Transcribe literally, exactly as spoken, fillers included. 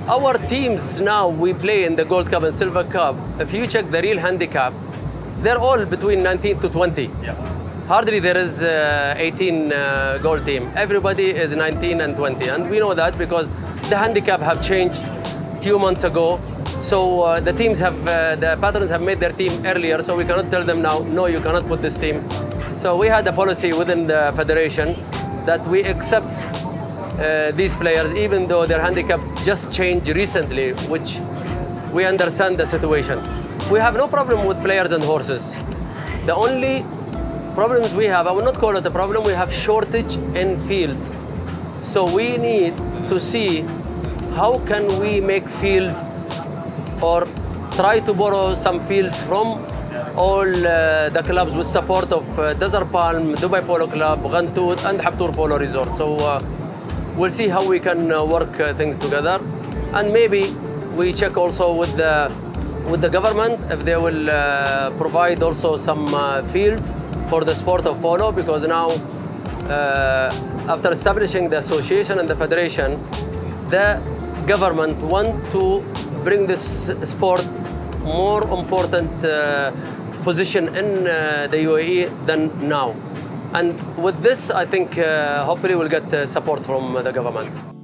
Our teams now, we play in the Gold Cup and Silver Cup. If you check the real handicap, they're all between nineteen to twenty. Yeah. Hardly there is uh, eighteen uh, gold team. Everybody is nineteen and twenty. And we know that because the handicap have changed a few months ago. So uh, the teams have, uh, the patrons have made their team earlier, so we cannot tell them now, no, you cannot put this team. So we had a policy within the federation that we accept uh, these players, even though their handicap just changed recently, which we understand the situation. We have no problem with players and horses. The only problems we have, I will not call it a problem, we have shortage in fields. So we need to see how can we make fields or try to borrow some fields from all uh, the clubs with support of uh, Desert Palm, Dubai Polo Club, Ghantout and Habtoor Polo Resort. So uh, we'll see how we can uh, work uh, things together. And maybe we check also with the, with the government if they will uh, provide also some uh, fields for the sport of polo, because now uh, after establishing the association and the federation, the government want to bring this sport more important uh, position in uh, the U A E than now. And with this, I think uh, hopefully we'll get uh, support from the government.